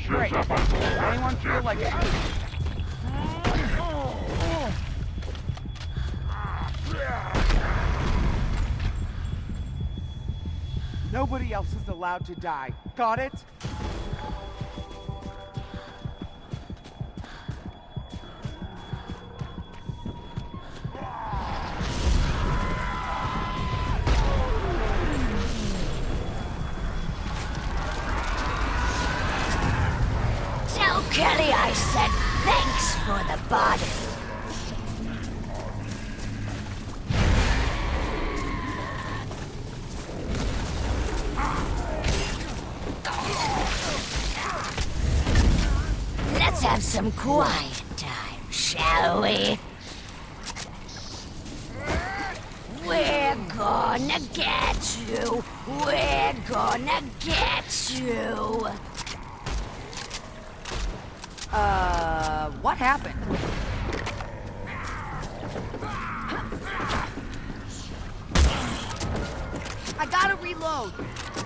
Great. Anyone feel like shooting? Nobody else is allowed to die. Got it? Tell Kelly I said thanks for the body. Let's have some quiet time, shall we? We're gonna get you. We're gonna get you. What happened? I gotta reload.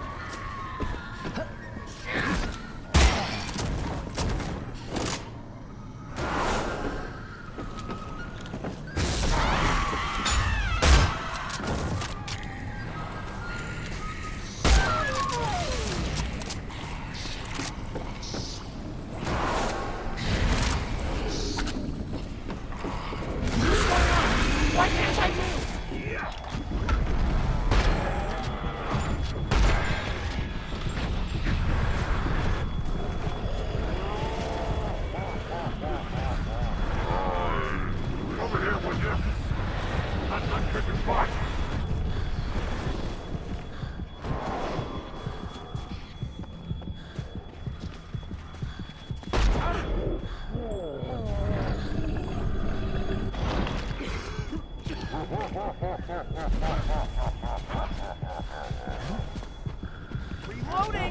Why can't I move? Over here, would you? I'm kicking butt. Reloading!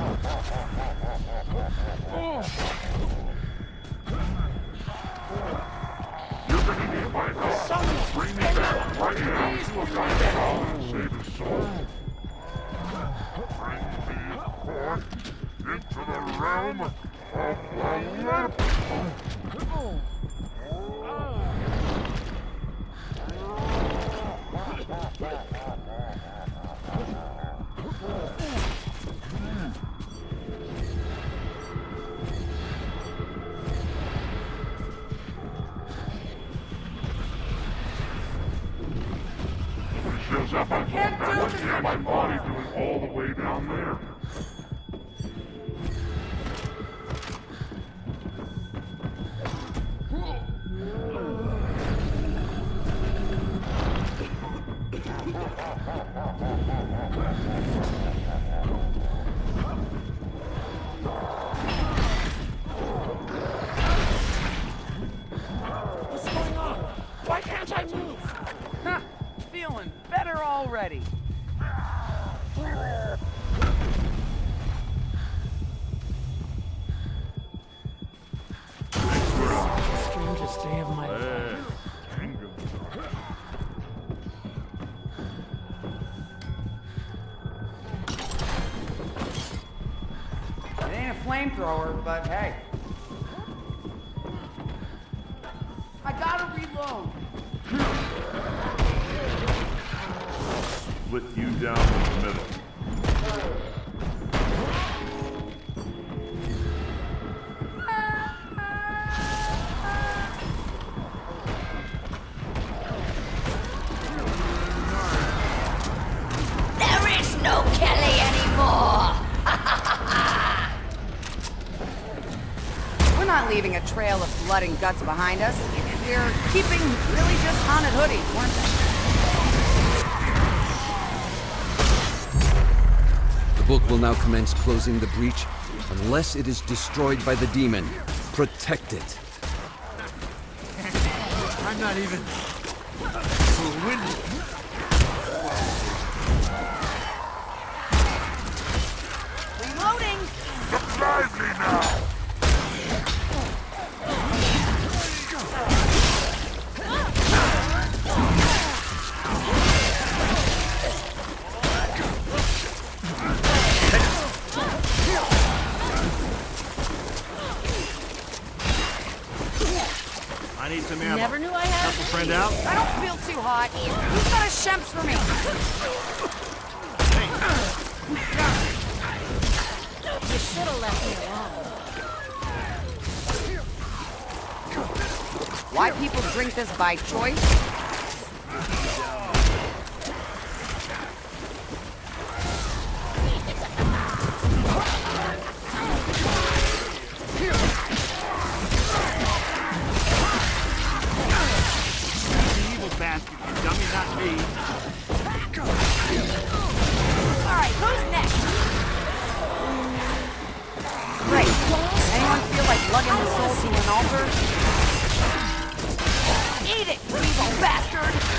You're gonna need my help. Bring me back right now. Save his soul. Bring me forth into the realm of the lip. Shows up on my body doing all the way down there. What's going on? Why can't I move? Huh, feeling better already. Strangest day of my life. It ain't a flamethrower, but hey. I gotta reload. Split you down the middle. There is no Kelly anymore! We're not leaving a trail of blood and guts behind us. We're keeping really just haunted hoodies, weren't they? The book will now commence closing the breach unless it is destroyed by the demon. Protect it. I'm not even... winning. Reloading! Get lively now! what is... Who's got a shemps for me? You should have left me alone. Why people drink this by choice? Basket, you dummy, not me. Alright, who's next? Great. Anyone feel like lugging the soul to an altar? Eat it, you evil bastard!